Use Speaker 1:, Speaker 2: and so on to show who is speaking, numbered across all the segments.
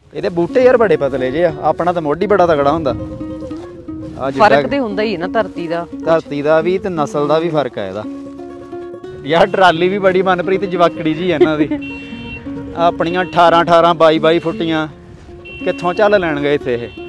Speaker 1: ਇਹਦੇ ਬੂਟੇ ਯਾਰ ਬੜੇ ਪਤਲੇ ਜੇ ਆ, ਆਪਣਾ ਤਾਂ ਮੋਢੀ ਬੜਾ ਤਗੜਾ ਹੁੰਦਾ।
Speaker 2: ਫਰਕ ਤੇ ਹੁੰਦਾ ਹੀ ਹੈ ਨਾ ਧਰਤੀ
Speaker 1: ਦਾ ਵੀ ਤੇ ਨਸਲ ਦਾ ਵੀ ਫਰਕ ਹੈ ਇਹਦਾ। ਯਾਰ ਟਰਾਲੀ ਵੀ ਬੜੀ ਮਨਪ੍ਰੀਤ ਜਵਾਕੜੀ ਜੀ ਇਹਨਾਂ ਦੀ। ਆਪਣੀਆਂ 18 22 ਫੁੱਟੀਆਂ ਕਿੱਥੋਂ ਚੱਲ ਲੈਣ ਗਏ ਇੱਥੇ ਇਹ।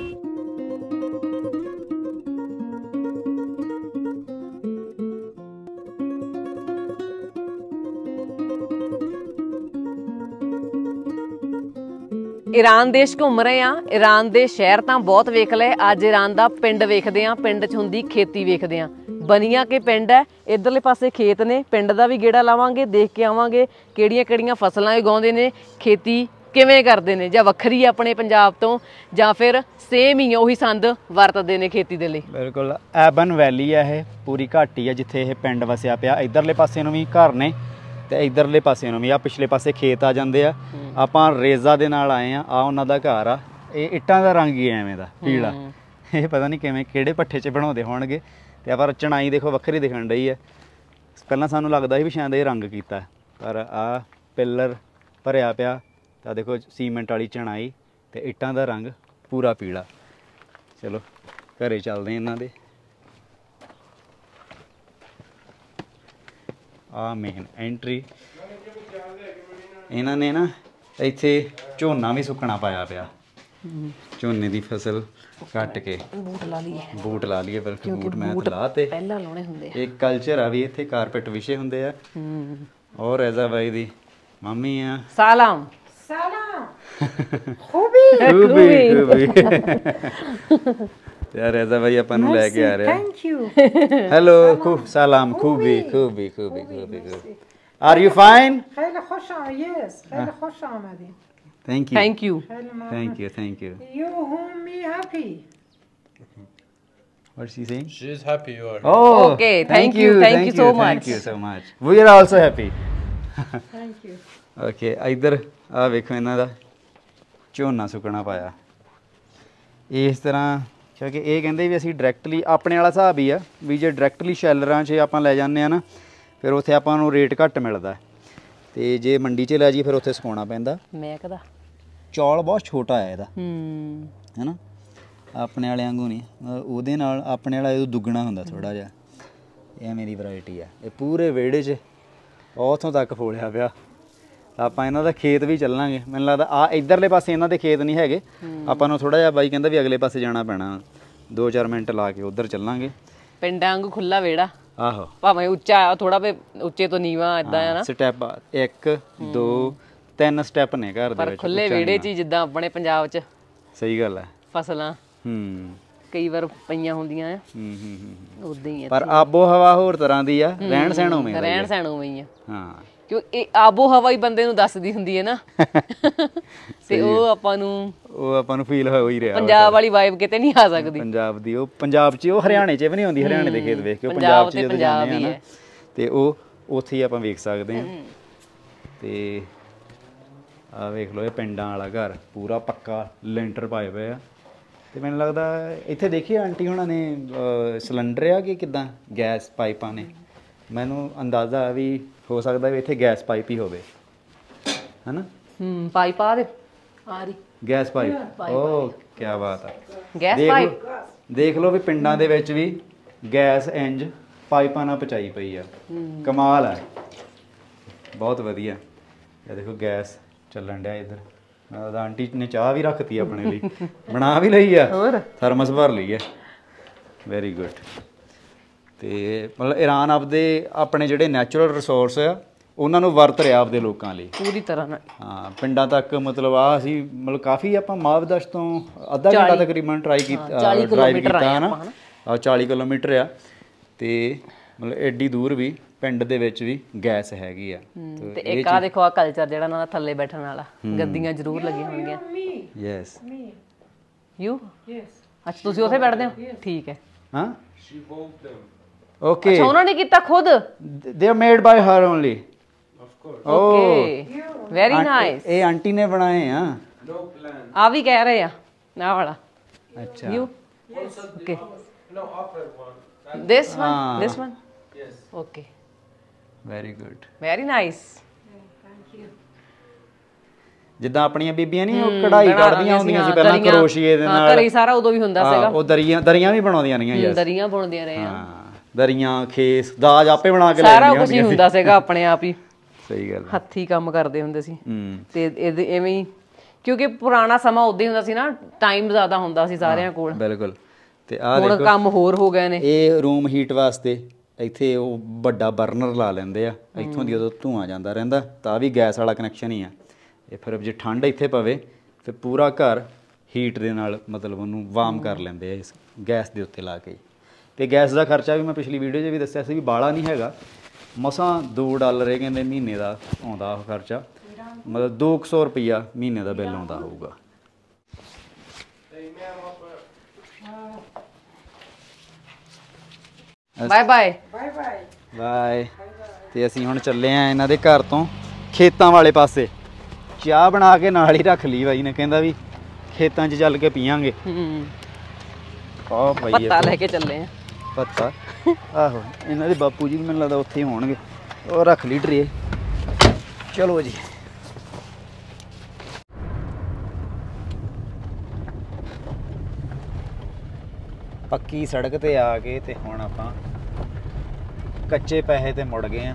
Speaker 2: ईरान देश घूम रहे हैं। ईरान दे शहर तो बहुत वेख लए, अज ईरान का पिंड वेखदे आ। पिंड च हुंदी खेती वेखदे आ। बनिया के पिंड है, इधरले पासे खेत ने। पिंड का भी गेड़ा लावांगे, देख के आवांगे किहड़ियां किहड़ियां फसलां उगाउंदे ने, खेती किवें करदे ने, जां वखरी अपने पंजाब तो जां फिर सेम ही उही संद वरतदे ने खेती दे लई।
Speaker 1: बिल्कुल एबन वैली है, ये पूरी घाटी है जिथे ये पिंड वसिया पिया। इधरले पासे नूं भी घर ने ते इधरले पासे नूं भी, आ पिछले पासे खेत आ जांदे आ। ਆਪਾਂ ਰੇਜ਼ਾ ਦੇ ਨਾਲ ਆਏ ਆ। ਆ ਉਹਨਾਂ ਦਾ ਘਰ ਆ। ਇਹ ਇੱਟਾਂ ਦਾ ਰੰਗ ਹੀ ਐਵੇਂ ਦਾ ਪੀਲਾ। ਇਹ ਪਤਾ ਨਹੀਂ ਕਿਵੇਂ ਕਿਹੜੇ ਭੱਠੇ 'ਚ ਬਣਾਉਂਦੇ ਹੋਣਗੇ। ਤੇ ਪਰ ਚਣਾਈ ਦੇਖੋ ਵੱਖਰੀ ਦਿਖਣ ਡਈ ਹੈ। ਪਹਿਲਾਂ ਸਾਨੂੰ ਲੱਗਦਾ ਸੀ ਵੀ ਸ਼ਾਇਦ ਇਹ ਰੰਗ ਕੀਤਾ, ਪਰ ਆ ਪਿੱਲਰ ਭਰਿਆ ਪਿਆ ਤਾਂ ਦੇਖੋ ਸੀਮੈਂਟ ਵਾਲੀ ਚਣਾਈ ਤੇ ਇੱਟਾਂ ਦਾ ਰੰਗ ਪੂਰਾ ਪੀਲਾ। ਚਲੋ ਘਰੇ ਚੱਲਦੇ ਇਹਨਾਂ ਦੇ। ਆ ਮੇਨ ਐਂਟਰੀ। ਇਹਨਾਂ ਨੇ ਨਾ ਇੱਥੇ ਝੋਨਾ ਵੀ ਸੁੱਕਣਾ ਪਾਇਆ ਪਿਆ। ਝੋਨੇ ਦੀ ਫਸਲ ਕੱਟ ਕੇ ਬੂਟ ਲਾ ਲਈਏ ਬਲਕਿ ਬੂਟ ਮੈਂ ਤਾਂ ਲਾ ਤੇ ਪਹਿਲਾਂ ਲਾਉਣੇ ਹੁੰਦੇ ਆ। ਇੱਕ ਕਲਚਰ ਆ ਵੀ ਇੱਥੇ ਕਾਰਪੇਟ ਵਿਛੇ ਹੁੰਦੇ ਆ। ਔਰ ਰਜ਼ਾ ਬਾਈ ਦੀ ਮੰਮੀ ਆ। ਸਲਾਮ ਖੂਬੀ ਯਾਰ ਰਜ਼ਾ ਬਾਈ ਆਪਾਂ ਨੂੰ ਲੈ ਕੇ ਆ ਰਿਹਾ। ਥੈਂਕ ਯੂ ਹੈਲੋ ਸਲਾਮ ਖੂਬੀ। Are you fine?
Speaker 3: خیلی خوش آمدید. Yes, خیلی خوش آمدید.
Speaker 1: Thank you.
Speaker 2: Thank you.
Speaker 1: Thank you.
Speaker 3: You whom me happy.
Speaker 1: What's she saying?
Speaker 4: She's happy you are.
Speaker 1: Oh,
Speaker 2: okay. Thank you so much.
Speaker 1: Thank you so much. We are also happy.
Speaker 3: Thank you.
Speaker 1: Okay, ਇੱਧਰ ਆ ਵੇਖੋ ਇਹਨਾਂ ਦਾ ਝੋਨਾ ਸੁੱਕਣਾ ਪਾਇਆ ਇਸ ਤਰ੍ਹਾਂ। ਕਿਉਂਕਿ ਇਹ ਕਹਿੰਦੇ ਵੀ ਅਸੀਂ ਡਾਇਰੈਕਟਲੀ ਆਪਣੇ ਵਾਲਾ ਹਿਸਾਬ ਹੀ ਆ ਵੀ ਜੇ ਡਾਇਰੈਕਟਲੀ ਸ਼ੈਲਰਾਂ 'ਚ ਆਪਾਂ ਲੈ ਜਾਂਦੇ ਆ ਨਾ ਫਿਰ ਉੱਥੇ ਆਪਾਂ ਨੂੰ ਰੇਟ ਘੱਟ ਮਿਲਦਾ ਤੇ ਜੇ ਮੰਡੀ 'ਚ ਲੈ ਜੀ ਫਿਰ ਉੱਥੇ ਸੁਕਾਉਣਾ ਪੈਂਦਾ।
Speaker 2: ਮਹਿਕਦਾ ਚੌਲ
Speaker 1: ਬਹੁਤ ਛੋਟਾ ਹੈ ਇਹਦਾ ਹੈ ਨਾ, ਆਪਣੇ ਵਾਲੇ ਵਾਂਗੂ ਨਹੀਂ। ਉਹਦੇ ਨਾਲ ਆਪਣੇ ਵਾਲਾ ਇਹ ਦੁੱਗਣਾ ਹੁੰਦਾ ਥੋੜ੍ਹਾ ਜਿਹਾ। ਇਹ ਮੇਰੀ ਵੈਰਾਈਟੀ ਆ। ਇਹ ਪੂਰੇ ਵਿਹੜੇ 'ਚ ਉੱਥੋਂ ਤੱਕ ਫੋਲਿਆ ਪਿਆ। ਆਪਾਂ ਇਹਨਾਂ ਦਾ ਖੇਤ ਵੀ ਚੱਲਾਂਗੇ। ਮੈਨੂੰ ਲੱਗਦਾ ਆ ਇੱਧਰਲੇ ਪਾਸੇ ਇਹਨਾਂ ਦੇ ਖੇਤ ਨਹੀਂ ਹੈਗੇ। ਆਪਾਂ ਨੂੰ ਥੋੜ੍ਹਾ ਜਿਹਾ ਬਾਈ ਕਹਿੰਦਾ ਵੀ ਅਗਲੇ ਪਾਸੇ ਜਾਣਾ ਪੈਣਾ। 2-4 ਮਿੰਟ ਲਾ ਕੇ ਉੱਧਰ ਚੱਲਾਂਗੇ।
Speaker 2: ਪਿੰਡਾਂ ਵਾਂਗੂ ਖੁੱਲਾ ਵਿਹੜਾ।
Speaker 1: ਆਹੋ
Speaker 2: ਭਾਵੇਂ ਉੱਚਾ ਥੋੜਾ ਵੇ ਉੱਚੇ ਤੋਂ ਨੀਵਾਂ ਇਦਾਂ ਆ ਨਾ।
Speaker 1: ਸਟੈਪ 1 2 3 ਸਟੈਪ ਨੇ ਘਰ ਦੇ ਵਿੱਚ।
Speaker 2: ਖੁੱਲੇ ਵਿਹੜੇ 'ਚ ਜਿੱਦਾਂ ਆਪਣੇ ਪੰਜਾਬ 'ਚ
Speaker 1: ਸਹੀ ਗੱਲ ਹੈ
Speaker 2: ਫਸਲਾਂ ਕਈ ਵਾਰ ਪਈਆਂ ਹੁੰਦੀਆਂ ਆ ਉਦਾਂ ਹੀ ਆ।
Speaker 1: ਪਰ ਆਬੋ ਹਵਾ ਹੋਰ ਤਰ੍ਹਾਂ ਦੀ ਆ। ਰਹਿਣ ਸਹਿਣ ਉਵੇਂ
Speaker 2: ਹੀ ਆ।
Speaker 1: ਹਾਂ
Speaker 2: ਕਿਉਂ ਇਹ ਆਬੋ ਹਵਾ ਹੀ ਬੰਦੇ ਨੂੰ ਦੱਸਦੀ ਹੁੰਦੀ ਹੈ ਨਾ। ਤੇ ਉਹ ਆਪਾਂ ਨੂੰ ਫੀਲ ਹੋ ਹੀ ਰਿਹਾ। ਪੰਜਾਬ ਵਾਲੀ ਵਾਈਬ ਕਿਤੇ ਨਹੀਂ ਆ ਸਕਦੀ। ਪੰਜਾਬ ਦੀ ਉਹ ਪੰਜਾਬ 'ਚ ਉਹ ਹਰਿਆਣੇ 'ਚ ਵੀ ਨਹੀਂ ਹੁੰਦੀ। ਹਰਿਆਣੇ ਦੇ ਖੇਤ ਵੇਖ ਕੇ ਉਹ ਪੰਜਾਬ 'ਚ ਜਦੋਂ ਜਾਂਦੇ ਆ ਨਾ ਤੇ ਉਹ ਉੱਥੇ ਹੀ ਆਪਾਂ ਵੇਖ ਸਕਦੇ ਹਾਂ। ਤੇ ਆ ਵੇਖ ਲਓ ਇਹ ਪਿੰਡਾਂ ਵਾਲਾ ਘਰ ਪੂਰਾ ਪੱਕਾ ਲੈਂਟਰ ਪਾਏ ਪਏ ਆ। ਤੇ ਮੈਨੂੰ ਲੱਗਦਾ ਇੱਥੇ ਦੇਖੀਏ ਆਂਟੀ ਹੋਣਾ ਨੇ ਸਿਲੰਡਰ ਆ ਕਿ ਕਿੱਦਾਂ ਗੈਸ ਪਾਈਪਾਂ ਨੇ। ਮੈਨੂੰ ਅੰਦਾਜ਼ਾ ਵੀ ਹੋ ਸਕਦਾ ਵੀ ਇੱਥੇ ਗੈਸ ਪਾਈਪ ਹੀ ਹੋਵੇ ਹੈ ਨਾ। ਪਾਈਪ ਆ ਰਹੀ ਗੈਸ ਪਾਈਪ। ਓ ਕੀ ਬਾਤ ਆ। ਗੈਸ ਪਾਈਪ ਦੇਖ ਲਓ ਵੀ ਪਿੰਡਾਂ ਦੇ ਵਿੱਚ ਵੀ ਗੈਸ ਇੰਜ ਪਾਈਪਾਂ ਨਾਲ ਪਹੁੰਚਾਈ ਪਈ ਆ। ਕਮਾਲ ਆ, ਬਹੁਤ ਵਧੀਆ। ਇਹ ਦੇਖੋ ਗੈਸ ਚੱਲਣ ਡਿਆ ਇੱਧਰ। ਆਂਟੀ ਨੇ ਚਾਹ ਵੀ ਰੱਖਤੀ ਆਪਣੇ ਲਈ, ਬਣਾ ਵੀ ਲਈ ਆ, ਥਰਮਸ ਭਰ ਲਈ ਹੈ। Very good. ਤੇ ਮਤਲਬ ਈਰਾਨ ਆਪਣੇ ਜਿਹੜੇ ਨੈਚੁਰਲ ਰਿਸੋਰਸ ਆ ਉਹਨਾਂ ਨੂੰ ਵਰਤ ਰਿਹਾ ਆਪਦੇ ਲੋਕਾਂ ਲਈ ਪੂਰੀ ਤਰ੍ਹਾਂ ਨਾਲ। ਹਾਂ ਪਿੰਡਾਂ ਤੱਕ ਮਤਲਬ ਆ ਅਸੀਂ ਮਤਲਬ ਕਾਫੀ ਆਪਾਂ ਮਾਵਦਸ਼ ਤੋਂ ਅੱਧਾ ਘੰਟਾ ਤਕਰੀਬਨ ਡਰਾਈਵ ਕੀਤਾ ਹੈ ਨਾ। 40 ਕਿਲੋਮੀਟਰ ਆ। ਤੇ ਮਤਲਬ ਐਡੀ ਦੂਰ ਵੀ ਪਿੰਡ ਦੇ ਵਿੱਚ ਵੀ ਗੈਸ ਹੈਗੀ ਆ। ਤੇ ਇੱਕ ਆ ਦੇਖੋ ਆ ਕਲਚਰ ਜਿਹੜਾ ਉਹਨਾਂ ਦਾ ਥੱਲੇ ਬੈਠਣ ਵਾਲਾ, ਗੱਦੀਆਂ ਜ਼ਰੂਰ ਲੱਗੀਆਂ ਹੋਣਗੀਆਂ। ਯੈਸ ਯੂ ਅੱਛਾ ਤੁਸੀਂ ਉੱਥੇ ਬੈਠਦੇ ਹੋ। ਠੀਕ ਹੈ। ਹਾਂ ਓਕੇ। ਅੱਛਾ ਉਹਨਾਂ ਨੇ ਕੀਤਾ ਖੁਦ। They are made by her only. Okay very nice. ਇਹ ਆਂਟੀ ਨੇ ਬਣਾਏ ਆ। ਆ ਵੀ ਕਹਿ ਰਹੇ ਆ ਆਹ ਵਾਲਾ। ਅੱਛਾ you okay this one yes okay very good very nice thank you।
Speaker 1: ਜਿੱਦਾਂ ਆਪਣੀਆਂ ਬੀਬੀਆਂ ਨਹੀਂ ਉਹ ਕਢਾਈ ਕੱਢਦੀਆਂ ਹੁੰਦੀਆਂ ਸੀ ਪਹਿਲਾਂ ਕਰੋਸ਼ੀਏ ਦੇ ਨਾਲ।
Speaker 2: ਘਰੇ ਸਾਰਾ ਉਦੋਂ ਵੀ ਹੁੰਦਾ ਸੀਗਾ।
Speaker 1: ਉਹ ਦਰੀਆਂ ਵੀ ਬਣਾਉਂਦੀਆਂ ਰਹੀਆਂ ਯਾਰ।
Speaker 2: ਦਰੀਆਂ ਬੁਣਦੀਆਂ ਰਹੇ ਆ।
Speaker 1: ਦਰੀਆਂ, ਖੇਸ, ਦਾਜ ਆਪੇ ਬਣਾ ਕੇ ਲੈ
Speaker 2: ਸਾਰਾ ਕੁਝ ਹੀ ਹੁੰਦਾ ਸੀਗਾ ਆਪਣੇ ਆਪ ਹੀ।
Speaker 1: ਸਹੀ ਗੱਲ,
Speaker 2: ਹੱਥੀਂ ਕੰਮ ਕਰਦੇ ਹੁੰਦੇ ਸੀ। ਤੇ ਐਵੇਂ ਹੀ ਕਿਉਂਕਿ ਪੁਰਾਣਾ ਸਮਾਂ ਉਦਾਂ ਹੀ ਹੁੰਦਾ ਸੀ ਨਾ, ਟਾਈਮ ਜ਼ਿਆਦਾ ਹੁੰਦਾ ਸੀ ਸਾਰਿਆਂ ਕੋਲ।
Speaker 1: ਬਿਲਕੁਲ। ਤੇ ਆਹ
Speaker 2: ਹੁਣ ਕੰਮ ਹੋਰ ਹੋ ਗਏ ਨੇ।
Speaker 1: ਇਹ ਰੂਮ ਹੀਟ ਵਾਸਤੇ ਇੱਥੇ ਉਹ ਵੱਡਾ ਬਰਨਰ ਲਾ ਲੈਂਦੇ ਆ, ਇੱਥੋਂ ਦੀ ਉਦੋਂ ਧੂੰਆਂ ਜਾਂਦਾ ਰਹਿੰਦਾ, ਤਾਂ ਵੀ ਗੈਸ ਵਾਲਾ ਕਨੈਕਸ਼ਨ ਹੀ ਆ ਇਹ। ਫਿਰ ਜੇ ਠੰਡ ਇੱਥੇ ਪਵੇ ਫਿਰ ਪੂਰਾ ਘਰ ਹੀਟ ਦੇ ਨਾਲ ਮਤਲਬ ਉਹਨੂੰ ਵਾਰਮ ਕਰ ਲੈਂਦੇ ਆ ਇਸ ਗੈਸ ਦੇ ਉੱਤੇ ਲਾ ਕੇ। ਤੇ ਗੈਸ ਦਾ ਖਰਚਾ ਵੀ ਮੈਂ ਪਿਛਲੀ ਵੀਡੀਓ 'ਚ ਵੀ ਦੱਸਿਆ ਸੀ ਵੀ ਬਾਹਲਾ ਨਹੀਂ ਹੈਗਾ, ਮਸਾਂ $2 ਕਹਿੰਦੇ ਮਹੀਨੇ ਦਾ ਆਉਂਦਾ ਉਹ ਖਰਚਾ, ਮਤਲਬ 200 ਰੁਪਈਆ ਮਹੀਨੇ ਦਾ ਬਿੱਲ ਆਉਂਦਾ ਹੋਊਗਾ।
Speaker 2: Bye bye
Speaker 1: bye. ਤੇ ਅਸੀਂ ਹੁਣ ਚੱਲੇ ਆ ਇਹਨਾਂ ਦੇ ਘਰ ਤੋਂ ਖੇਤਾਂ ਵਾਲੇ ਪਾਸੇ। ਚਾਹ ਬਣਾ ਕੇ ਨਾਲ ਹੀ ਰੱਖ ਲਈ ਬਾਈ ਨੇ, ਕਹਿੰਦਾ ਵੀ ਖੇਤਾਂ 'ਚ ਚੱਲ ਕੇ ਪੀਵਾਂਗੇ। ਆਹ ਭਾਈ
Speaker 2: ਪੱਤਾ ਲੈ ਕੇ ਚੱਲੇ ਆ।
Speaker 1: ਪੱਤਾ ਆਹੋ, ਇਹਨਾਂ ਦੇ ਬਾਪੂ ਜੀ ਵੀ ਮੈਨੂੰ ਲੱਗਦਾ ਉੱਥੇ ਹੀ ਹੋਣਗੇ। ਉਹ ਰੱਖ ਲਈ ਟਰੇ। ਚਲੋ ਜੀ। ਪੱਕੀ ਸੜਕ ਤੇ ਆ ਕੇ ਤੇ ਹੁਣ ਆਪਾਂ ਕੱਚੇ ਪੈਸੇ ਤੇ ਮੁੜ ਗਏ ਆ।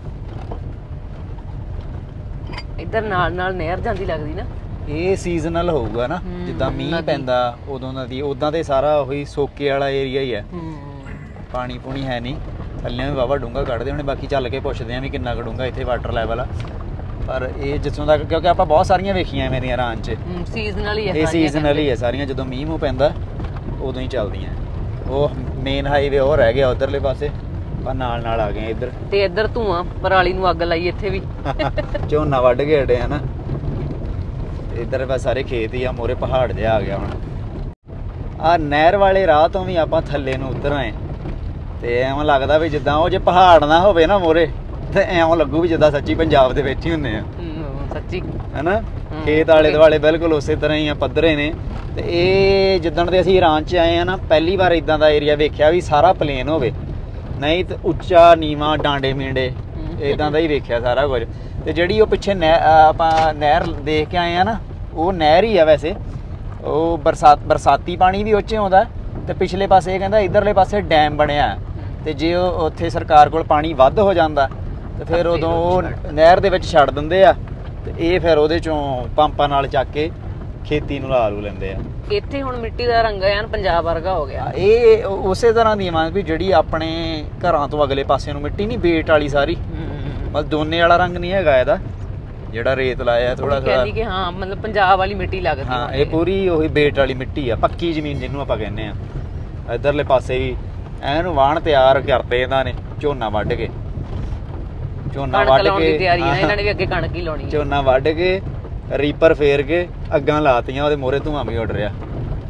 Speaker 2: ਇੱਧਰ ਨਾਲ ਨਾਲ ਨਹਿਰ ਜਾਂਦੀ ਲੱਗਦੀ ਨਾ।
Speaker 1: ਇਹ ਸੀਜ਼ਨਲ ਹੋਊਗਾ ਨਾ, ਜਿੱਦਾਂ ਮੀਂਹ ਪੈਂਦਾ ਉਦੋਂ ਦਾ ਦੀ ਉਦਾਂ ਤੇ ਸਾਰਾ ਉਹੀ ਸੋਕੇ ਵਾਲਾ ਏਰੀਆ ਹੀ ਹੈ। ਪਾਣੀ ਪੂਣੀ ਹੈ ਨਹੀਂ, ਥੱਲੇ ਵੀ ਵਾਵਾ ਡੂੰਘਾ ਕੱਢਦੇ ਹੋਣੇ। ਬਾਕੀ ਚੱਲ ਕੇ ਪੁੱਛਦੇ ਆ ਵੀ ਕਿੰਨਾ ਕੁ ਡੂੰਘਾ ਇੱਥੇ ਵਾਟਰ ਲੈਵਲ ਆ। ਪਰ ਇਹ ਜਿੱਥੋਂ ਤੱਕ, ਕਿਉਂਕਿ ਆਪਾਂ ਬਹੁਤ ਸਾਰੀਆਂ ਵੇਖੀਆਂ ਐਵੇਂ ਦੀਆਂ ਰਾਂ 'ਚ,
Speaker 2: ਸੀਜ਼ਨਲ ਹੀ ਹੈ
Speaker 1: ਇਹ ਸੀਜ਼ਨਲ ਹੀ ਹੈ ਸਾਰੀਆਂ। ਜਦੋਂ ਮੀਂਹ ਮੂੰਹ ਪੈਂਦਾ ਉਦੋਂ ਹੀ ਚੱਲਦੀਆਂ। ਉਹ ਮੇਨ ਹਾਈਵੇ ਉਹ ਰਹਿ ਗਿਆ ਉਧਰਲੇ ਪਾਸੇ, ਪਰ ਨਾਲ ਨਾਲ ਆ ਗਏ ਇੱਧਰ।
Speaker 2: ਤੇ ਇੱਧਰ ਧੂਆਂ, ਪਰਾਲੀ ਨੂੰ ਅੱਗ ਲਾਈ ਇੱਥੇ ਵੀ।
Speaker 1: ਝੋਨਾ ਵੱਢ ਕੇ ਹਟੇ ਆ ਨਾ। ਇੱਧਰ ਬਸ ਸਾਰੇ ਖੇਤ ਹੀ ਆ, ਮੋਰੇ ਪਹਾੜ ਜਿਹਾ ਆ ਗਿਆ ਹੁਣ। ਆਹ ਨਹਿਰ ਵਾਲੇ ਰਾਹ ਤੋਂ ਵੀ ਆਪਾਂ ਥੱਲੇ ਨੂੰ ਉਤਰ ਆਏ ਤੇ ਐਵੇਂ ਲੱਗਦਾ ਵੀ ਜਿੱਦਾਂ ਉਹ ਜੇ ਪਹਾੜ ਨਾ ਹੋਵੇ ਨਾ ਮੋਰੇ, ਤੇ ਐਵੇਂ ਲੱਗੂ ਵੀ ਜਿੱਦਾਂ ਸੱਚੀ ਪੰਜਾਬ ਦੇ ਵਿੱਚ ਹੀ ਹੁੰਦੇ ਆ।
Speaker 2: ਸੱਚੀ
Speaker 1: ਹੈਨਾ, ਖੇਤ ਆਲੇ ਦੁਆਲੇ ਬਿਲਕੁਲ ਉਸੇ ਤਰ੍ਹਾਂ ਹੀ ਆ, ਪੱਧਰੇ ਨੇ। ਤੇ ਇਹ ਜਿੱਦਣ ਦੇ ਅਸੀਂ ਇਰਾਨ 'ਚ ਆਏ ਆ ਨਾ, ਪਹਿਲੀ ਵਾਰ ਇਦਾਂ ਦਾ ਏਰੀਆ ਵੇਖਿਆ ਵੀ ਸਾਰਾ ਪਲੇਨ ਹੋਵੇ, ਨਹੀਂ ਤੇ ਉੱਚਾ ਨੀਵਾਂ ਡਾਂਡੇ ਮੀਂਡੇ ਇਦਾਂ ਦਾ ਹੀ ਵੇਖਿਆ ਸਾਰਾ ਕੁਝ। ਤੇ ਜਿਹੜੀ ਉਹ ਪਿੱਛੇ ਆਪਾਂ ਨਹਿਰ ਦੇਖ ਕੇ ਆਏ ਆ ਨਾ, ਉਹ ਨਹਿਰ ਹੀ ਆ ਵੈਸੇ। ਉਹ ਬਰਸਾਤੀ ਪਾਣੀ ਵੀ ਉੱਚੇ ਆਉਂਦਾ। ਤੇ ਪਿਛਲੇ ਪਾਸੇ ਇਹ ਕਹਿੰਦਾ ਇੱਧਰਲੇ ਪਾਸੇ ਡੈਮ ਬਣਿਆ, ਤੇ ਜੇ ਉਹ ਉੱਥੇ ਸਰਕਾਰ ਕੋਲ ਪਾਣੀ ਵੱਧ ਹੋ ਜਾਂਦਾ ਤੇ ਫਿਰ ਉਦੋਂ ਉਹ ਨਹਿਰ ਦੇ ਵਿੱਚ ਛੱਡ ਦਿੰਦੇ ਆ, ਤੇ ਇਹ ਫਿਰ ਉਹਦੇ ਚੋਂ ਪੰਪਾਂ ਨਾਲ ਚੱਕ ਕੇ ਖੇਤੀ ਨੂੰ ਲਾ ਲੂ ਲੈਂਦੇ ਆ।
Speaker 2: ਇੱਥੇ ਹੁਣ ਮਿੱਟੀ ਦਾ ਰੰਗ ਐਨ ਪੰਜਾਬ ਵਰਗਾ ਹੋ ਗਿਆ।
Speaker 1: ਇਹ ਉਸੇ ਤਰ੍ਹਾਂ ਦੀ ਮੰਨ ਵੀ ਜਿਹੜੀ ਆਪਣੇ ਘਰਾਂ ਤੋਂ ਅਗਲੇ ਪਾਸੇ ਨੂੰ ਮਿੱਟੀ ਨਹੀਂ ਬੇਟ ਵਾਲੀ ਸਾਰੀ, ਮਤਲਬ ਦੋਨੇ ਵਾਲਾ ਰੰਗ ਨਹੀਂ ਹੈਗਾ ਇਹਦਾ, ਜਿਹੜਾ ਰੇਤ ਲਾਇਆ ਥੋੜਾ ਥੋੜਾ
Speaker 2: ਕਿ ਹਾਂ ਮਤਲਬ ਪੰਜਾਬ ਵਾਲੀ ਮਿੱਟੀ ਲੱਗਦੀ।
Speaker 1: ਹਾਂ, ਇਹ ਪੂਰੀ ਉਹੀ ਬੇਟ ਵਾਲੀ ਮਿੱਟੀ ਆ, ਪੱਕੀ ਜ਼ਮੀਨ ਜਿਹਨੂੰ ਆਪਾਂ ਕਹਿੰਦੇ ਆ। ਇੱਧਰਲੇ ਪਾਸੇ ਵੀ ਐਨ ਵਾਹਣ ਤਿਆਰ ਕਰਦੇ ਇਹਨਾਂ ਨੇ, ਝੋਨਾ ਵੱਢ ਕੇ। ਝੋਨਾ ਵੱਢ ਕੇ
Speaker 2: ਤਿਆਰੀ ਹੈ ਇਹਨਾਂ ਨੇ ਵੀ, ਅੱਗੇ ਕਣਕ ਹੀ ਲਾਉਣੀ।
Speaker 1: ਝੋਨਾ ਵੱਢ ਕੇ ਰੀਪਰ ਫੇਰ ਕੇ ਅੱਗਾਂ ਲਾਤੀਆਂ, ਉਹਦੇ ਮੋਹਰੇ ਧੂੰਆਂ ਵੀ ਉੱਡ ਰਿਹਾ।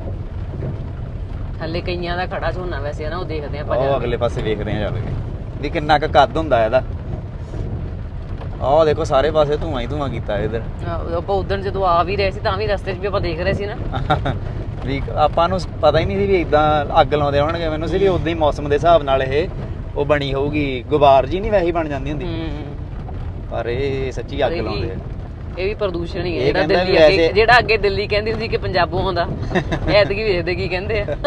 Speaker 2: ਹੱਲੇ ਕਈਆਂ ਦਾ ਖੜਾ ਝੋਨਾ ਵੈਸੇ ਨਾ, ਉਹ ਦੇਖਦੇ ਆ
Speaker 1: ਉਹ ਅਗਲੇ ਪਾਸੇ ਵੇਖਦੇ ਆ ਚੱਲ ਕੇ ਵੀ ਕਿੰਨਾ ਕੁ ਕੱਦ ਹੁੰਦਾ ਇਹਦਾ। ਆਹ ਦੇਖੋ ਸਾਰੇ ਪਾਸੇ ਧੂੰਆਂ ਹੀ ਧੂੰਆਂ ਕੀਤਾ ਇੱਧਰ।
Speaker 2: ਆਪਾਂ ਉਦੋਂ ਜਦੋਂ ਆ ਵੀ ਰਹੇ ਸੀ ਤਾਂ ਵੀ ਰਸਤੇ 'ਚ ਵੀ ਆਪਾਂ ਦੇਖ ਰਹੇ ਸੀ ਨਾ,
Speaker 1: ਵੀ ਆਪਾਂ ਨੂੰ ਪਤਾ ਹੀ ਨਹੀਂ ਸੀ ਵੀ ਇਦਾਂ ਅੱਗ ਲਾਉਂਦੇ ਹੋਣਗੇ। ਮੈਨੂੰ ਸੀ ਵੀ ਉਦਾਂ ਹੀ ਮੌਸਮ ਦੇ ਹਿਸਾਬ ਨਾਲ ਇਹ ਉਹ ਬਣੀ ਹੋਊਗੀ, ਗੁਬਾਰ ਜੀ ਨਹੀਂ ਵੈਸੇ ਹੀ ਬਣ ਜਾਂਦੀ ਹੁੰਦੀ, ਪਰ ਇਹ ਸੱਚੀ ਅੱਗ ਲਾਉਂਦੇ ਆ।
Speaker 2: ਇਹ ਵੀ ਪ੍ਰਦੂਸ਼ਣ ਹੀ ਹੈ ਜਿਹੜਾ ਅੱਗੇ ਦਿੱਲੀ ਕਹਿੰਦੀ ਹੁੰਦੀ ਕਿ ਪੰਜਾਬੋਂ ਆਉਂਦਾ, ਐਤਕੀ ਵੇਖਦੇ ਕੀ ਕਹਿੰਦੇ ਆ।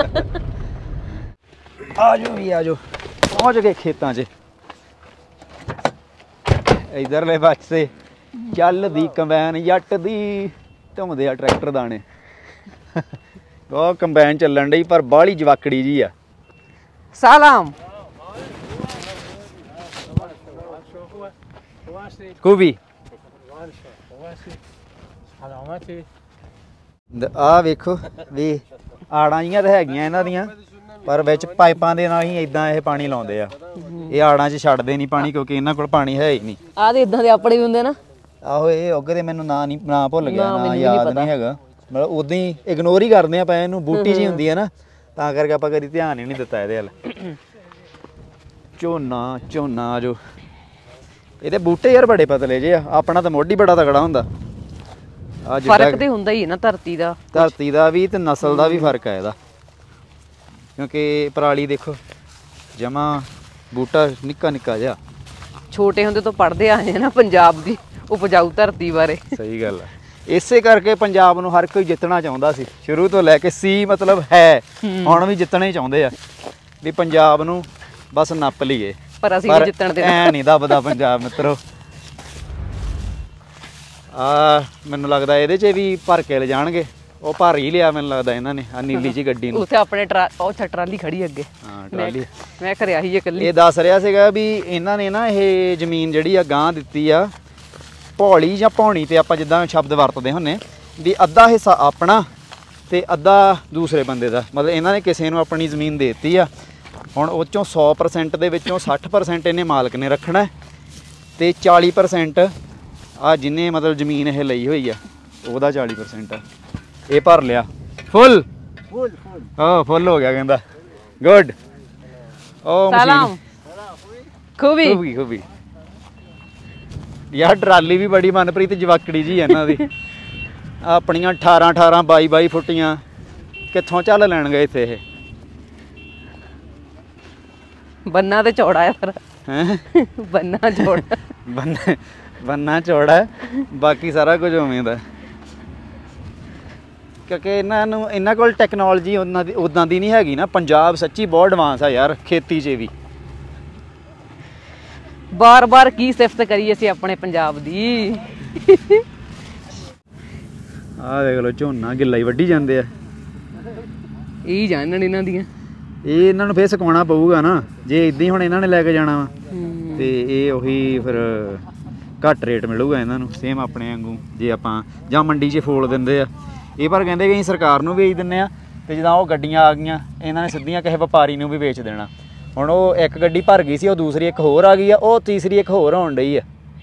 Speaker 1: ਆਜੋ ਵੀ ਆਜੋ, ਪਹੁੰਚ ਗਏ ਖੇਤਾਂ 'ਚ। ਇਧਰਲੇ ਪਾਸੇ ਚੱਲਦੀ ਕੰਬਾਈਨ ਜੱਟ ਦੀ, ਧੁੰਮਦੇ ਆ ਟਰੈਕਟਰ ਦਾਣੇ। ਉਹ ਕੰਬਾਈਨ ਚੱਲਣ ਡਈ ਪਰ ਬਾਹਲੀ ਜਵਾਕੜੀ ਜੀ ਆ।
Speaker 2: ਸਲਾਮ
Speaker 1: ਕੂਬੀ ਆ ਵੇਖੋ ਵੀ ਆੜਾਂ ਜੀਆਂ ਤਾਂ ਹੈਗੀਆਂ ਇਹਨਾਂ ਦੀਆਂ, ਪਰ ਵਿੱਚ ਪਾਈਪਾਂ ਦੇ ਨਾਲ ਹੀ ਇਦਾਂ ਇਹ ਪਾਣੀ ਲਾਉਂਦੇ ਆ। ਇਹ ਆੜਾਂ 'ਚ ਛੱਡਦੇ ਨਹੀਂ ਪਾਣੀ, ਕਿਉਂਕਿ ਇਹਨਾਂ ਕੋਲ ਪਾਣੀ ਹੈ ਹੀ ਨਹੀਂ।
Speaker 2: ਆਹ ਤੇ ਇਦਾਂ ਦੇ ਆਪਣੇ ਵੀ ਹੁੰਦੇ ਨਾ।
Speaker 1: ਆਹੋ, ਇਹ ਉੱਗਦੇ ਮੈਨੂੰ ਨਾਂ ਭੁੱਲ ਗਿਆ, ਨਾਂ ਯਾਦ ਨਹੀਂ ਹੈਗਾ। ਮਤਲਬ ਉਦਾਂ ਹੀ ਇਗਨੋਰ ਹੀ ਕਰਦੇ ਆਪਾਂ ਇਹਨੂੰ, ਬੂਟੀ ਜੀ ਹੁੰਦੀ ਹੈ ਨਾ, ਤਾਂ ਕਰਕੇ ਆਪਾਂ ਕਦੀ ਧਿਆਨ ਹੀ ਨਹੀਂ ਦਿੱਤਾ ਇਹਦੇ ਵੱਲ। ਝੋਨਾ ਜੋ ਇਹਦੇ ਬੂਟੇ ਯਾਰ ਬੜੇ ਪਤਲੇ ਜੇ ਆ, ਆਪਣਾ ਤਾਂ ਮੋਢੀ ਬੜਾ ਤਗੜਾ ਹੁੰਦਾ।
Speaker 2: ਫਰਕ ਤੇ ਹੁੰਦਾ ਹੀ ਹੈ ਨਾ ਧਰਤੀ ਦਾ
Speaker 1: ਵੀ ਤੇ ਨਸਲ ਦਾ ਵੀ ਫਰਕ ਹੈ ਇਹਦਾ, ਕਿਉਂਕਿ ਪਰਾਲੀ ਦੇਖੋ ਜਮਾ ਬੂਟਾ ਨਿੱਕਾ ਨਿੱਕਾ ਜਿਹਾ।
Speaker 2: ਛੋਟੇ ਹੁੰਦੇ ਤੋਂ ਪੜ੍ਹਦੇ ਆਏ ਨਾ ਪੰਜਾਬ ਦੀ ਉਪਜਾਊ ਧਰਤੀ ਬਾਰੇ।
Speaker 1: ਸਹੀ ਗੱਲ ਆ। ਇਸੇ ਕਰਕੇ ਪੰਜਾਬ ਨੂੰ ਹਰ ਕੋਈ ਜਿੱਤਣਾ ਚਾਹੁੰਦਾ ਸੀ ਸ਼ੁਰੂ ਤੋਂ ਲੈ ਕੇ। ਸੀ ਮਤਲਬ ਹੈ, ਹੁਣ ਵੀ ਜਿੱਤਣਾ ਹੀ ਚਾਹੁੰਦੇ ਆ ਵੀ ਪੰਜਾਬ ਨੂੰ ਬਸ ਨੱਪ ਲਈਏ,
Speaker 2: ਪਰ ਅਸੀਂ ਨਹੀਂ ਜਿੱਤਣ ਦੇਣਾ।
Speaker 1: ਐ ਨਹੀਂ ਦੱਬਦਾ ਪੰਜਾਬ ਮਿੱਤਰੋ। ਮੈਨੂੰ ਲੱਗਦਾ ਇਹਦੇ 'ਚ ਵੀ ਭਰ ਕੇ ਲੈ ਜਾਣਗੇ। ਉਹ ਭਰ ਹੀ ਲਿਆ ਮੈਨੂੰ ਲੱਗਦਾ ਇਹਨਾਂ ਨੇ ਆ ਨੀਲੀ ਜੀ ਗੱਡੀ ਨੂੰ।
Speaker 2: ਉੱਥੇ ਆਪਣੇ ਉਹ ਟਰਾਲੀ ਖੜੀ ਅੱਗੇ।
Speaker 1: ਹਾਂ ਟਰਾਲੀ
Speaker 2: ਮੈਂ ਘਰੇ ਆਹੀ ਇਕੱਲੀ।
Speaker 1: ਇਹ ਦੱਸ ਰਿਹਾ ਸੀਗਾ ਵੀ ਇਹਨਾਂ ਨੇ ਨਾ ਇਹ ਜ਼ਮੀਨ ਜਿਹੜੀ ਆ ਗਾਂ ਦਿੱਤੀ ਆ ਭੌਲੀ ਜਾਂ ਭੌਣੀ ਤੇ ਆਪਾਂ ਜਿੱਦਾਂ ਸ਼ਬਦ ਵਰਤਦੇ ਹੁੰਨੇ ਵੀ ਅੱਧਾ ਹਿੱਸਾ ਆਪਣਾ ਤੇ ਅੱਧਾ ਦੂਸਰੇ ਬੰਦੇ ਦਾ। ਮਤਲਬ ਇਹਨਾਂ ਨੇ ਕਿਸੇ ਨੂੰ ਆਪਣੀ ਜ਼ਮੀਨ ਦੇ ਦਿੱਤੀ ਆ। ਹੁਣ ਉਹ 'ਚੋਂ 100% ਦੇ ਵਿੱਚੋਂ 60% ਇਹਨੇ ਮਾਲਕ ਨੇ ਰੱਖਣਾ ਤੇ 40% ਆ ਜਿਹਨੇ ਮਤਲਬ ਜ਼ਮੀਨ ਇਹ ਲਈ ਹੋਈ ਆ ਉਹਦਾ 40% ਇਹ ਭਰ ਲਿਆ ਫੁੱਲ ਫੁੱਲ ਹੋ ਗਿਆ ਕਹਿੰਦਾ। ਗੁੱਡ। ਉਹ
Speaker 2: ਸਲਾਮ ਖੂਬੀ
Speaker 1: ਖੂਬੀ ਯਾਰ ਟਰਾਲੀ ਵੀ ਬੜੀ ਮਨਪ੍ਰੀਤ ਜਵਾਕੜੀ ਜੀ ਇਹਨਾਂ ਦੀ। ਆਪਣੀਆਂ 18 22 ਫੁੱਟੀਆਂ ਕਿੱਥੋਂ ਚੱਲ ਲੈਣ ਗਏ ਇੱਥੇ ਇਹ।
Speaker 2: ਬੰਨਾ ਤੇ ਚੌੜਾ ਹੈ ਪਰ
Speaker 1: ਹੈ
Speaker 2: ਬੰਨਾ ਚੌੜਾ
Speaker 1: ਬੰਨਾ ਚੌੜਾ ਬਾਕੀ ਸਾਰਾ ਕੁਝ ਉਵੇਂ ਦਾ ਕਿਉਂਕਿ ਇਹਨਾਂ ਕੋਲ ਟੈਕਨੋਲੋਜੀ ਉਦਾਂ ਦੀ ਨਹੀਂ ਹੈਗੀ ਨਾ। ਪੰਜਾਬ ਸੱਚੀ ਬਹੁਤ ਐਡਵਾਂਸ ਆ ਯਾਰ ਖੇਤੀ 'ਚ ਵੀ।
Speaker 2: ਬਾਰ-ਬਾਰ ਕੀ ਸਿਫਤ ਕਰੀਏ ਅਸੀਂ ਆਪਣੇ ਪੰਜਾਬ ਦੀ।
Speaker 1: ਆਹ ਦੇਖ ਲਓ ਝੋਨਾ ਗਿੱਲਾ ਹੀ ਵੱਢੀ ਜਾਂਦੇ ਆ।
Speaker 2: ਇਹ ਜਾਣਨ ਇਹਨਾਂ ਦੀਆਂ।
Speaker 1: ਇਹ ਇਹਨਾਂ ਨੂੰ ਫੇਰ ਸੁਕਾਉਣਾ ਪਊਗਾ ਨਾ ਜੇ ਇਦਾਂ ਹੀ ਹੁਣ ਇਹਨਾਂ ਨੇ ਲੈ ਕੇ ਜਾਣਾ ਵਾ ਤੇ ਇਹ ਉਹੀ ਫਿਰ ਘੱਟ ਰੇਟ ਮਿਲੂਗਾ ਇਹਨਾਂ ਨੂੰ ਸੇਮ ਆਪਣੇ ਵਾਂਗੂ ਜੇ ਆਪਾਂ ਜਾਂ ਮੰਡੀ 'ਚ ਫੋਲ ਦਿੰਦੇ ਆ। ਇਹ ਪਰ ਕਹਿੰਦੇ ਕਿ ਅਸੀਂ ਸਰਕਾਰ ਨੂੰ ਵੇਚ ਦਿੰਦੇ ਆ ਤੇ ਜਿੱਦਾਂ ਉਹ ਗੱਡੀਆਂ ਆ ਗਈਆਂ ਇਹਨਾਂ ਨੇ ਸਿੱਧੀਆਂ ਕਿਸੇ ਵਪਾਰੀ ਨੂੰ ਵੀ ਵੇਚ ਦੇਣਾ। ਹੁਣ ਉਹ ਇੱਕ ਗੱਡੀ ਭਰ ਗਈ ਸੀ, ਉਹ ਦੂਸਰੀ ਇੱਕ ਹੋਰ ਆ ਗਈ ਆ, ਉਹ ਤੀਸਰੀ ਇੱਕ ਹੋਰ ਆਉਣ ਡਈ ਆ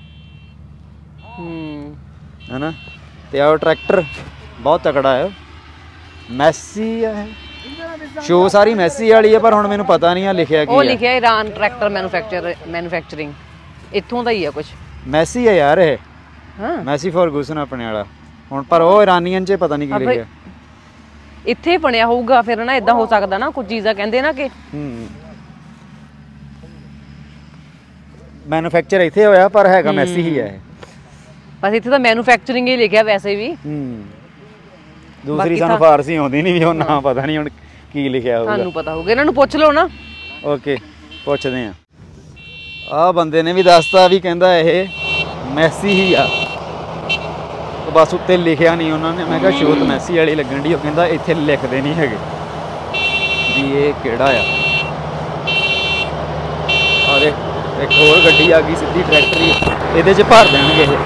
Speaker 1: ਹਨਾ। ਤੇ ਆਹ ਟਰੈਕਟਰ ਬਹੁਤ ਤਕੜਾ ਹੈ, ਮੈਸੀ ਆ ਸ਼ੋ ਸਾਰੀ ਮੈਸੀ ਵਾਲੀ ਆ ਪਰ ਹੁਣ ਮੈਨੂੰ ਪਤਾ ਨਹੀਂ ਆ ਲਿਖਿਆ ਕੀ ਆ।
Speaker 2: ਉਹ ਲਿਖਿਆ ਈਰਾਨ ਟਰੈਕਟਰ ਮੈਨੂਫੈਕਚਰਿੰਗ ਇੱਥੋਂ ਦਾ ਹੀ ਆ ਕੁਝ।
Speaker 1: ਮੈਸੀ ਆ ਯਾਰ ਇਹ।
Speaker 2: ਹਾਂ
Speaker 1: ਮੈਸੀ ਫਰਗੂਸਨ ਆਪਣੇ ਵਾਲਾ ਹੁਣ, ਪਰ ਉਹ ਇਰਾਨੀਅਨ 'ਚ ਪਤਾ ਨਹੀਂ ਕੀ ਲਿਖਿਆ।
Speaker 2: ਇੱਥੇ ਬਣਿਆ ਹੋਊਗਾ ਫਿਰ ਨਾ, ਇਦਾਂ ਹੋ ਸਕਦਾ ਨਾ ਕੁਝ ਚੀਜ਼ਾਂ ਕਹਿੰਦੇ ਨਾ ਕਿ
Speaker 1: ਮੈਨੂਫੈਕਚਰ ਇੱਥੇ ਹੋਇਆ ਪਰ ਹੈਗਾ ਮੈਸੀ ਹੀ ਹੈ।
Speaker 2: ਬਸ ਇੱਥੇ ਤਾਂ ਮੈਨੂਫੈਕਚਰਿੰਗ ਹੀ ਲਿਖਿਆ ਵੈਸੇ ਵੀ।
Speaker 1: ਦੂਸਰੀ ਸਾਨੂੰ ਫਾਰਸੀ ਆਉਂਦੀ ਨਹੀਂ ਵੀ ਉਹ ਨਾਂ ਪਤਾ ਨਹੀਂ ਹੁਣ ਕੀ ਲਿਖਿਆ ਹੋਊਗਾ।
Speaker 2: ਤੁਹਾਨੂੰ ਪਤਾ ਹੋਊਗਾ, ਇਹਨਾਂ ਨੂੰ ਪੁੱਛ ਲਓ ਨਾ।
Speaker 1: ਓਕੇ ਪੁੱਛਦੇ ਆ। ਆਹ ਬੰਦੇ ਨੇ ਵੀ ਦੱਸਤਾ ਵੀ ਕਹਿੰਦਾ ਇਹ ਮੈਸੀ ਹੀ ਆ, ਬਸ ਉੱਤੇ ਲਿਖਿਆ ਨਹੀਂ ਉਹਨਾਂ ਨੇ। ਮੈਂ ਕਿਹਾ ਸ਼ੋਤ ਮੈਸੀ ਵਾਲੀ ਲੱਗਣ ਦੀ, ਉਹ ਕਹਿੰਦਾ ਇੱਥੇ ਲਿਖਦੇ ਨਹੀਂ ਹੈਗੇ ਵੀ ਇਹ ਕਿਹੜਾ ਆ। ਆਰੇ ਇੱਕ ਹੋਰ ਗੱਡੀ ਆ ਗਈ ਸਿੱਧੀ ਟਰੈਕਟਰੀ, ਇਹਦੇ 'ਚ ਭਰ ਦੇਣਗੇ ਇਹ।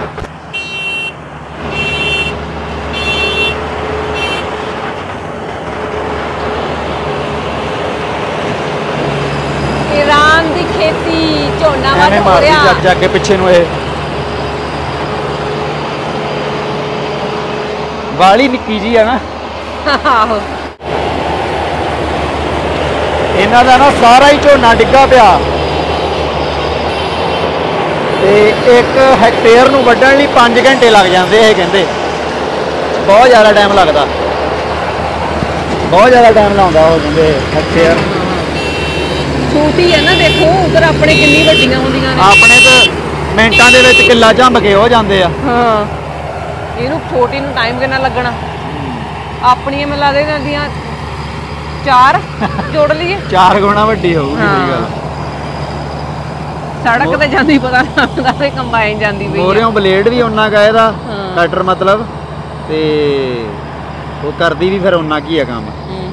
Speaker 2: ਈਰਾਨ ਦੀ ਖੇਤੀ ਝੋਨਾ ਵੱਢ ਹੋ
Speaker 1: ਮਾਰਦੀ
Speaker 2: ਰਿਹਾ
Speaker 1: ਜਾ ਕੇ ਪਿੱਛੇ ਨੂੰ। ਇਹ ਵਾਲੀ ਨਿੱਕੀ ਜੀ ਆ ਨਾ।
Speaker 2: ਆਹੋ
Speaker 1: ਇਹਨਾਂ ਦਾ ਨਾ ਸਾਰਾ ਹੀ ਝੋਨਾ ਡਿੱਗਾ ਪਿਆ ਤੇ 1 ਹੈਕਟੇਅਰ ਨੂੰ ਵੱਢਣ ਲਈ 5 ਘੰਟੇ ਲੱਗ ਜਾਂਦੇ ਇਹ ਕਹਿੰਦੇ। ਬਹੁਤ ਜ਼ਿਆਦਾ ਟਾਈਮ ਲੱਗਦਾ, ਬਹੁਤ ਜ਼ਿਆਦਾ ਟਾਈਮ ਲਾਉਂਦਾ ਉਹ ਕਹਿੰਦੇ ਹੈਕਟੇਅਰ।
Speaker 2: ਛੋਟੀ ਹੈ ਨਾ, ਦੇਖੋ ਉਧਰ ਆਪਣੇ ਕਿੰਨੀ ਵੱਡੀਆਂ ਹੁੰਦੀਆਂ ਨੇ।
Speaker 1: ਆਪਣੇ ਤਾਂ ਮਿੰਟਾਂ ਦੇ ਵਿੱਚ ਕਿੱਲਾ ਝੰਬ ਕੇ ਹੋ ਜਾਂਦੇ ਆ।
Speaker 2: ਹਾਂ ਇਹਨੂੰ ਛੋਟੀ ਨੂੰ ਟਾਈਮ ਕਿੰਨਾ ਲੱਗਣਾ। ਆਪਣੀਆਂ ਮਿਲਾ ਦੇ ਜਾਂਦੀਆਂ 4 ਜੋੜ ਲਈਏ
Speaker 1: 4 ਗੁਣਾ ਵੱਡੀ ਹੋਊਗੀ। ਸਹੀ ਗੱਲ।
Speaker 2: ਸੜਕ ਤੇ ਜਾਂਦੀ ਪਤਾ ਲੱਗਦਾ ਤੇ ਕੰਬਾਈਨ ਜਾਂਦੀ ਪਈ।
Speaker 1: ਮੋਰਿਓਂ ਬਲੇਡ ਵੀ ਉਹਨਾਂ ਕਾ ਇਹਦਾ ਟਰੈਕਟਰ ਮਤਲਬ, ਤੇ ਉਹ ਕਰਦੀ ਵੀ ਫਿਰ ਉਹਨਾਂ ਕੀ ਆ ਕੰਮ।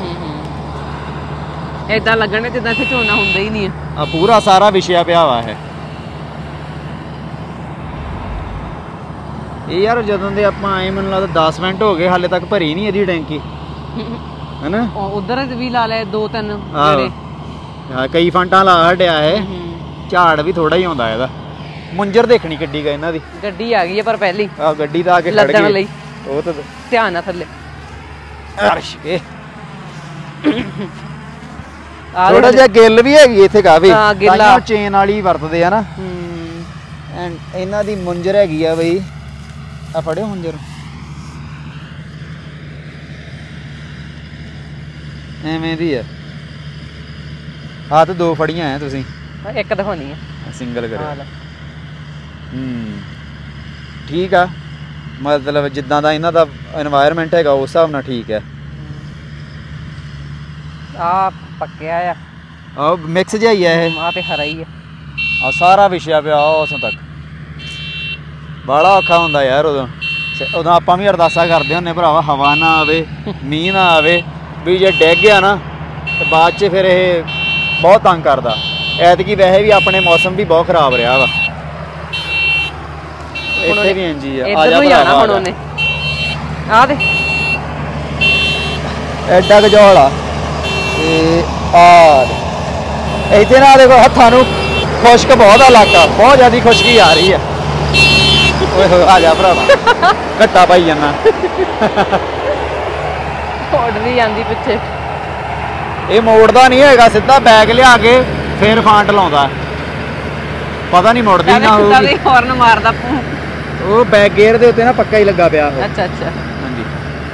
Speaker 2: ਏਦਾਂ ਲੱਗਣਾ ਜਿੱਦਾਂ ਇੱਥੇ ਝੋਨਾ ਹੁੰਦਾ ਹੀ ਨਹੀਂ
Speaker 1: ਆ ਪੂਰਾ ਸਾਰਾ ਵਿਛਿਆ ਪਿਆ ਵਾ ਇਹ ਯਾਰ। ਜਦੋਂ ਦੇ ਆਪਾਂ ਆਏ ਮੈਨੂੰ ਲੱਗਦਾ 10 ਮਿੰਟ ਹੋ ਗਏ, ਹਾਲੇ ਤੱਕ ਭਰੀ ਨਹੀਂ ਇਹਦੀ ਟੈਂਕੀ ਹੈਨਾ।
Speaker 2: ਉਧਰ ਵੀ ਲਾ ਲੈ 2-3 ਜਿਹੜੇ।
Speaker 1: ਹਾਂ ਕਈ ਫੰਟਾਂ ਲਾ ਹਟਿਆ ਇਹ। ਝਾੜ ਵੀ ਥੋੜਾ ਹੀ ਆਉਂਦਾ ਇਹਦਾ। ਮੁੰਜਰ ਦੇਖਣੀ ਕਿੱਡੀ ਗਈ ਇਹਨਾਂ ਦੀ।
Speaker 2: ਗੱਡੀ ਆ ਗਈ ਹੈ ਪਰ ਪਹਿਲੀ
Speaker 1: ਆਹ ਗੱਡੀ ਤਾਂ ਆ ਕੇ ਖੜ
Speaker 2: ਲੱਦਣ
Speaker 1: ਗਈ
Speaker 2: ਲਈ।
Speaker 1: ਉਹ ਤਾਂ
Speaker 2: ਧਿਆਨ ਨਾਲ ਥੱਲੇ
Speaker 1: ਅਰਸ਼ ਕੇ ਥੋੜਾ ਜਿਹਾ ਗਿੱਲ ਵੀ ਹੈਗੀ ਇੱਥੇ ਕਾਫੀ।
Speaker 2: ਹਾਂ ਗਿੱਲਾ
Speaker 1: ਚੇਨ ਵਾਲੀ ਵਰਤਦੇ ਆ ਨਾ। ਐਂਡ ਇਹਨਾਂ ਦੀ ਮੁੰਜਰ ਹੈਗੀ ਆ ਬਈ, ਆ ਫੜਿਓ ਮੁੰਜਰ। ਐਵੇਂ ਦੀ ਆ। ਆਹ ਤਾਂ 2 ਫੜੀਆਂ ਆ ਤੁਸੀਂ।
Speaker 2: ਇੱਕ ਦਿਖਾਉਣੀ ਆ
Speaker 1: ਸਿੰਗਲ ਕਰਿਓ। ਠੀਕ ਆ ਮਤਲਬ ਜਿੱਦਾਂ ਦਾ ਇਹਨਾਂ ਦਾ এনवायरमेंट ਹੈਗਾ ਉਸ ਹਿਸਾਬ ਨਾਲ ਠੀਕ ਹੈ।
Speaker 2: ਆ ਪੱਕਿਆ ਆ,
Speaker 1: ਆਹ ਮਿਕਸ ਜਿਹਾ ਹੀ ਹੈ ਇਹ,
Speaker 2: ਆ ਤੇ ਹਰਾ ਹੀ ਆ।
Speaker 1: ਆ ਸਾਰਾ ਵਿਛਿਆ ਪਿਆ ਉਸੋਂ ਤੱਕ। ਬੜਾ ਔਖਾ ਹੁੰਦਾ ਯਾਰ ਉਦੋਂ ਆਪਾਂ ਵੀ ਅਰਦਾਸਾਂ ਕਰਦੇ ਹੁੰਦੇ ਭਰਾਵਾ ਹਵਾ ਨਾ ਆਵੇ, ਮੀਂਹ ਨਾ ਆਵੇ, ਵੀ ਜੇ ਡਿੱਗ ਗਿਆ ਨਾ ਤੇ ਬਾਅਦ 'ਚ ਫਿਰ ਇਹ ਬਹੁਤ ਤੰਗ ਕਰਦਾ। ਐਤਕੀ ਵੈਸੇ ਵੀ ਆਪਣੇ ਮੌਸਮ ਵੀ ਬਹੁਤ ਖਰਾਬ ਰਿਹਾ ਵਾ, ਇੱਥੇ ਵੀ ਇੰਝ ਹੀ ਆ। ਆ ਜਾ ਜਾਣਾ ਹੁਣ ਉਹਨੇ,
Speaker 2: ਆ ਦੇ
Speaker 1: ਐਡਾ ਗਜੌਲ ਆ ਤੇ ਆ ਇੱਥੇ ਨਾ ਦੇਖੋ ਹੱਥਾਂ ਨੂੰ ਖੁਸ਼ਕ ਬਹੁਤ ਆ, ਇਲਾਕਾ ਬਹੁਤ ਜ਼ਿਆਦਾ ਖੁਸ਼ਕੀ ਆ ਰਹੀ ਆ। ਓਏ ਹੋ ਆ ਜਾ ਭਰਾਵਾ, ਘੱਟਾ ਪਾਈ ਜਾਣਾ।
Speaker 2: ਉੱਡ ਵੀ ਜਾਂਦੀ ਪਿੱਛੇ।
Speaker 1: ਇਹ ਮੋੜਦਾ ਨਹੀਂ ਹੈਗਾ, ਸਿੱਧਾ ਬੈਗ ਲਿਆ ਕੇ ਫੇਰ ਫਾਂਟ ਲਾਉਂਦਾ, ਪਤਾ ਨਹੀਂ ਮੁੜਦੀ ਨਾ ਹੋਊਗੀ।
Speaker 2: ਹੌਰਨ ਮਾਰਦਾ,
Speaker 1: ਉਹ ਬੈਕ ਗੇਅਰ ਦੇ ਉੱਤੇ ਨਾ ਪੱਕਾ ਹੀ ਲੱਗਾ ਪਿਆ ਉਹ।
Speaker 2: ਅੱਛਾ ਅੱਛਾ
Speaker 1: ਹਾਂਜੀ।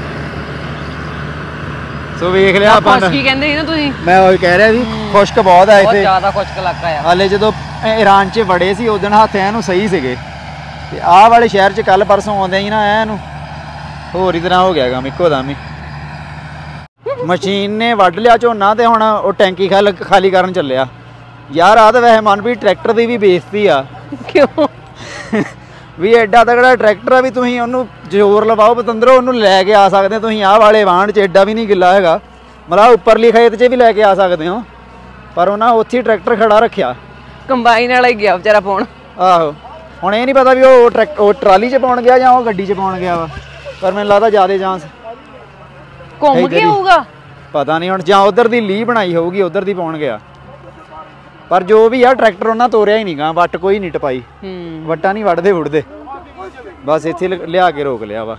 Speaker 1: ਸੋ ਵੇਖ ਲਿਆ ਆਪਾਂ।
Speaker 2: ਕੀ ਕਹਿੰਦੇ ਸੀ ਨਾ ਤੁਸੀਂ?
Speaker 1: ਮੈਂ ਉਹ ਕਹਿ ਰਿਹਾ ਸੀ ਖੁਸ਼ਕ ਬਹੁਤ ਆ ਇੱਥੇ,
Speaker 2: ਬਹੁਤ ਜ਼ਿਆਦਾ ਖੁਸ਼ਕ ਇਲਾਕਾ ਆ।
Speaker 1: ਹਾਲੇ ਜਦੋਂ ਈਰਾਨ 'ਚ ਵੜੇ ਸੀ ਉਸ ਦਿਨ ਹੱਥ ਐਨੂੰ ਸਹੀ ਸੀਗੇ, ਤੇ ਆਹ ਵਾਲੇ ਸ਼ਹਿਰ 'ਚ ਕੱਲ ਪਰਸੋਂ ਆਉਂਦੇ ਹੀ ਨਾ ਐਨੂੰ ਹੋਰ ਹੀ ਤਰ੍ਹਾਂ ਹੋ ਗਿਆ ਕੰਮ ਇੱਕੋ ਦਮ ਹੀ। ਮਸ਼ੀਨ ਨੇ ਵੱਢ ਲਿਆ ਝੋਨਾ ਤੇ ਹੁਣ ਉਹ ਟੈਂਕੀ ਖਾਲੀ ਕਰਨ ਚੱਲਿਆ। ਯਾਰ ਆ ਤਾਂ ਵੈਸੇ ਮਨ ਵੀ ਟਰੈਕਟਰ ਦੀ ਵੀ ਬੇਇੱਜ਼ਤੀ ਆ।
Speaker 2: ਕਿਉਂ?
Speaker 1: ਵੀ ਐਡਾ ਤਗੜਾ ਟਰੈਕਟਰ ਆ ਵੀ ਤੁਸੀਂ ਉਹਨੂੰ ਜ਼ੋਰ ਲਵਾਓ ਪਤੰਦਰੋ, ਉਹਨੂੰ ਲੈ ਕੇ ਆ ਸਕਦੇ ਤੁਸੀਂ। ਆਹ ਵਾਲੇ ਵਾਹਣ 'ਚ ਐਡਾ ਵੀ ਨਹੀਂ ਗਿੱਲਾ ਹੈਗਾ, ਮਤਲਬ ਉੱਪਰਲੀ ਖੇਤ 'ਚ ਵੀ ਲੈ ਕੇ ਆ ਸਕਦੇ ਹੋ, ਪਰ ਉਹਨਾਂ ਉੱਥੇ ਟਰੈਕਟਰ ਖੜਾ ਰੱਖਿਆ।
Speaker 2: ਕੰਬਾਈਨ ਵਾਲਾ ਹੀ ਗਿਆ ਵਿਚਾਰਾ ਪਾਉਣ।
Speaker 1: ਆਹੋ ਹੁਣ ਇਹ ਨਹੀਂ ਪਤਾ ਵੀ ਉਹ ਟਰਾਲੀ 'ਚ ਪਾਉਣ ਗਿਆ ਜਾਂ ਉਹ ਗੱਡੀ 'ਚ ਪਾਉਣ ਗਿਆ ਵਾ, ਪਰ ਮੈਨੂੰ ਲੱਗਦਾ ਜ਼ਿਆਦਾ ਚਾਂਸ
Speaker 2: ਘੁੰਮ ਕੇ ਆਊਗਾ।
Speaker 1: ਪਤਾ ਨਹੀਂ ਹੁਣ, ਜਾਂ ਉਧਰ ਦੀ ਲੀਹ ਬਣਾਈ ਹੋਊਗੀ ਉਧਰ ਦੀ ਪਾਉਣ ਗਿਆ, ਪਰ ਜੋ ਵੀ ਆ ਟਰੈਕਟਰ ਉਹਨਾਂ ਤੋਰਿਆ ਹੀ ਨਹੀਂ ਗਾ, ਵੱਟ ਕੋਈ ਨਹੀਂ ਟਪਾਈ। ਵੱਟਾਂ ਨਹੀਂ ਵੱਢਦੇ ਵੁੱਢਦੇ, ਬਸ ਇੱਥੇ ਲਿਆ ਕੇ ਰੋਕ ਲਿਆ ਵਾ।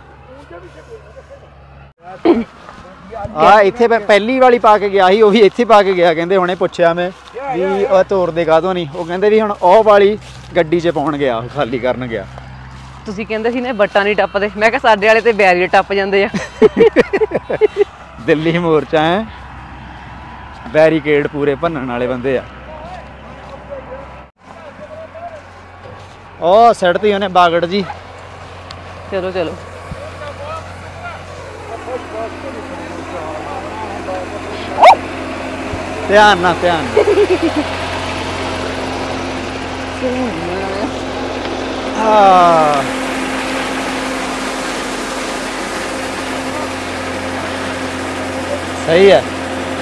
Speaker 1: ਆ ਇੱਥੇ ਪਹਿਲੀ ਵਾਲੀ ਪਾ ਕੇ ਗਿਆ ਸੀ, ਉਹ ਵੀ ਇੱਥੇ ਪਾ ਕੇ ਗਿਆ। ਕਹਿੰਦੇ ਹੁਣੇ ਪੁੱਛਿਆ ਮੈਂ ਵੀ ਉਹ ਤੋਰਦੇ ਕਾਹਤੋਂ ਨਹੀਂ, ਉਹ ਕਹਿੰਦੇ ਵੀ ਹੁਣ ਉਹ ਵਾਲੀ ਗੱਡੀ 'ਚ ਪਾਉਣ ਗਿਆ, ਉਹ ਖਾਲੀ ਕਰਨ ਗਿਆ।
Speaker 2: ਤੁਸੀਂ ਕਹਿੰਦੇ ਸੀ ਨਾ ਵੱਟਾਂ ਨਹੀਂ ਟੱਪਦੇ, ਮੈਂ ਕਿਹਾ ਸਾਡੇ ਵਾਲੇ ਤੇ ਬੈਰੀਅਰ ਟੱਪ ਜਾਂਦੇ ਆ।
Speaker 1: ਦਿੱਲੀ ਮੋਰਚਾ ਹੈ, ਬੈਰੀਕੇਡ ਪੂਰੇ ਭੰਨਣ ਵਾਲੇ ਬੰਦੇ ਆ। ਉਹ ਸੜਤੀ ਉਹਨੇ ਬਾਗੜ ਜੀ।
Speaker 2: ਚਲੋ ਚਲੋ
Speaker 1: ਧਿਆਨ ਨਾਲ, ਧਿਆਨ ਹਾਂ। सही है।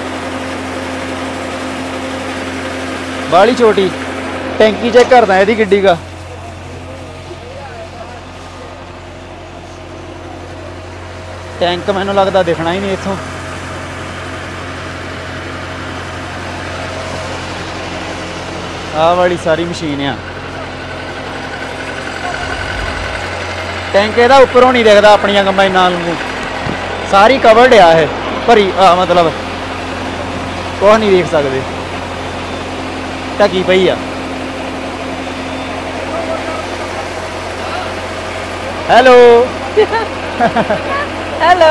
Speaker 1: बाली छोटी टैंकी चेक करदा है गड्डी का। टैंक मैनू लगता दिखना ही नहीं इथों। आ वाली सारी मशीन आ। टैंक ਇਹਦਾ ਉੱਪਰੋਂ नहीं दिखता अपनिया कंबाइनां ਨੂੰ, सारी कवर्ड आ है भरी, मतलब कुछ नहीं देख सकते, ढकी पई आ। Hello
Speaker 2: hello.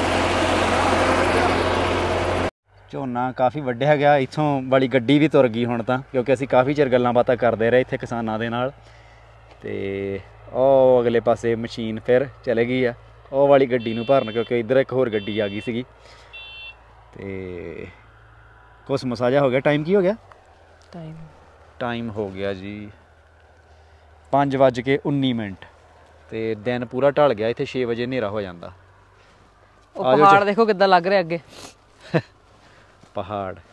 Speaker 1: ਝੋਨਾ ਕਾਫੀ ਵੱਢਿਆ ਗਿਆ, ਇੱਥੋਂ ਵਾਲੀ ਗੱਡੀ ਵੀ ਤੁਰ ਗਈ ਹੁਣ ਤਾਂ, ਕਿਉਂਕਿ ਅਸੀਂ ਕਾਫੀ ਚਿਰ ਗੱਲਾਂ ਬਾਤਾਂ ਕਰਦੇ ਰਹੇ ਇੱਥੇ ਕਿਸਾਨਾਂ ਦੇ ਨਾਲ। ਤੇ ਉਹ ਅਗਲੇ ਪਾਸੇ ਮਸ਼ੀਨ ਫਿਰ ਚਲੇ ਗਈ ਆ ਉਹ ਵਾਲੀ ਗੱਡੀ ਨੂੰ ਭਰਨ, ਕਿਉਂਕਿ ਇੱਧਰ ਇੱਕ ਹੋਰ ਗੱਡੀ ਆ ਗਈ ਸੀਗੀ। ਤੇ ਕੁਛ ਮਸਾਜਾ ਹੋ ਗਿਆ। ਟਾਈਮ ਕੀ ਹੋ ਗਿਆ? ਟਾਈਮ ਹੋ ਗਿਆ ਜੀ 5:19 ਤੇ ਦਿਨ ਪੂਰਾ ਢਲ ਗਿਆ। ਇੱਥੇ 6 ਵਜੇ ਹਨੇਰਾ ਹੋ ਜਾਂਦਾ।
Speaker 2: ਉਹ ਪਹਾੜ ਦੇਖੋ ਕਿੱਦਾਂ ਲੱਗ ਰਿਹਾ ਅੱਗੇ।
Speaker 1: ਪਹਾੜ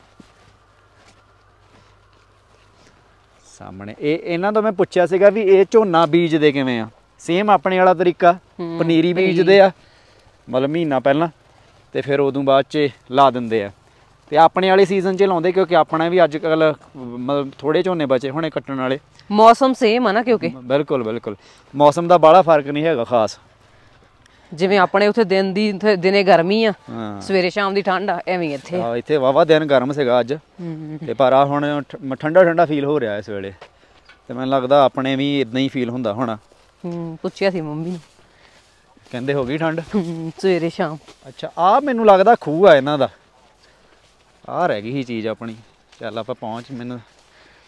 Speaker 1: ਸਾਹਮਣੇ। ਇਹਨਾਂ ਤੋਂ ਮੈਂ ਪੁੱਛਿਆ ਸੀਗਾ ਵੀ ਇਹ ਝੋਨਾ ਬੀਜਦੇ ਕਿਵੇਂ ਆ। ਸੇਮ ਆਪਣੇ ਵਾਲਾ ਤਰੀਕਾ, ਪਨੀਰੀ ਬੀਜਦੇ ਆ ਮਤਲਬ ਮਹੀਨਾ ਪਹਿਲਾਂ, ਤੇ ਫਿਰ ਉਦੋਂ ਬਾਅਦ 'ਚ ਲਾ ਦਿੰਦੇ ਆ। ਤੇ ਆਪਣੇ ਵਾਲੇ ਸੀਜ਼ਨ 'ਚ ਲਾਉਂਦੇ, ਕਿਉਂਕਿ ਆਪਣਾ ਵੀ ਅੱਜ ਕੱਲ੍ਹ ਮਤਲਬ ਥੋੜ੍ਹੇ ਝੋਨੇ ਬਚੇ ਹੋਣੇ ਕੱਟਣ ਵਾਲੇ।
Speaker 2: ਮੌਸਮ ਸੇਮ ਆ ਨਾ, ਕਿਉਂਕਿ
Speaker 1: ਬਿਲਕੁਲ ਬਿਲਕੁਲ ਮੌਸਮ ਦਾ ਬਾਹਲਾ ਫਰਕ ਨਹੀਂ ਹੈਗਾ ਖਾਸ।
Speaker 2: ਜਿਵੇਂ ਆਪਣੇ ਉੱਥੇ ਦਿਨੇ ਗਰਮੀ ਆ, ਸਵੇਰੇ ਸ਼ਾਮ ਦੀ ਠੰਡ ਆ, ਐਵੇਂ ਇੱਥੇ
Speaker 1: ਵਾਹਵਾ ਦਿਨ ਗਰਮ ਸੀਗਾ ਅੱਜ, ਤੇ ਪਰ ਆ ਹੁਣ ਠੰਡਾ ਠੰਡਾ ਫੀਲ ਹੋ ਰਿਹਾ ਇਸ ਵੇਲੇ। ਤੇ ਮੈਨੂੰ ਲੱਗਦਾ ਆਪਣੇ ਵੀ ਇਦਾਂ ਹੀ ਫੀਲ ਹੁੰਦਾ ਹੋਣਾ।
Speaker 2: ਪੁੱਛਿਆ ਸੀ ਮੰਮੀ ਨੂੰ,
Speaker 1: ਕਹਿੰਦੇ ਹੋ ਗਈ ਠੰਡ
Speaker 2: ਸਵੇਰੇ ਸ਼ਾਮ।
Speaker 1: ਅੱਛਾ, ਆ ਮੈਨੂੰ ਲੱਗਦਾ ਖੂਹ ਆ ਇਹਨਾਂ ਦਾ। ਆ ਰਹਿ ਗਈ ਸੀ ਚੀਜ਼ ਆਪਣੀ। ਚੱਲ ਆਪਾਂ ਪਹੁੰਚ ਮੈਨੂੰ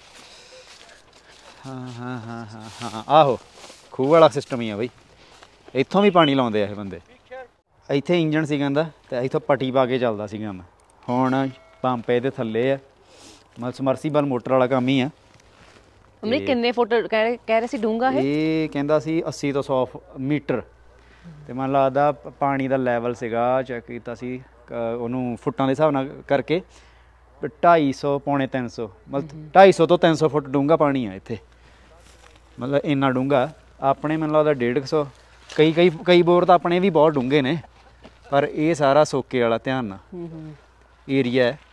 Speaker 1: ਹਾਂ ਆਹੋ ਖੂਹ ਵਾਲਾ ਸਿਸਟਮ ਹੀ ਆ ਬਈ। ਇੱਥੋਂ ਵੀ ਪਾਣੀ ਲਾਉਂਦੇ ਆ ਇਹ ਬੰਦੇ। ਇੱਥੇ ਇੰਜਣ ਸੀ ਕਹਿੰਦਾ ਤੇ ਇੱਥੋਂ ਪੱਟੀ ਪਾ ਕੇ ਚੱਲਦਾ ਸੀ ਕੰਮ। ਹੁਣ ਪੰਪ ਇਹਦੇ ਥੱਲੇ ਆ, ਮਤਲਬ ਸਮਰਸੀਬਲ ਮੋਟਰ ਵਾਲਾ ਕੰਮ ਹੀ ਆ।
Speaker 2: ਅਮਰੀ ਕਿੰਨੇ ਫੁੱਟ ਕਹਿ ਰਹੇ ਸੀ ਡੂੰਘਾ
Speaker 1: ਇਹ ਕਹਿੰਦਾ ਸੀ 80 ਤੋਂ 100 ਮੀਟਰ। ਤੇ ਮੈਨੂੰ ਲੱਗਦਾ ਪਾਣੀ ਦਾ ਲੈਵਲ ਸੀਗਾ, ਚੈੱਕ ਕੀਤਾ ਸੀ ਉਹਨੂੰ ਫੁੱਟਾਂ ਦੇ ਹਿਸਾਬ ਨਾਲ ਕਰਕੇ 250 ਪੌਣੇ 300, ਮਤਲਬ 250 ਤੋਂ 300 ਫੁੱਟ ਡੂੰਘਾ ਪਾਣੀ ਆ ਇੱਥੇ, ਮਤਲਬ ਇੰਨਾ ਡੂੰਘਾ। ਆਪਣੇ ਮੈਨੂੰ ਲੱਗਦਾ 150, ਕਈ ਬੋਰ ਤਾਂ ਆਪਣੇ ਵੀ ਬਹੁਤ ਡੂੰਘੇ ਨੇ, ਪਰ ਇਹ ਸਾਰਾ ਸੋਕੇ ਵਾਲਾ ਧਿਆਨ ਨਾਲ ਏਰੀਆ ਹੈ।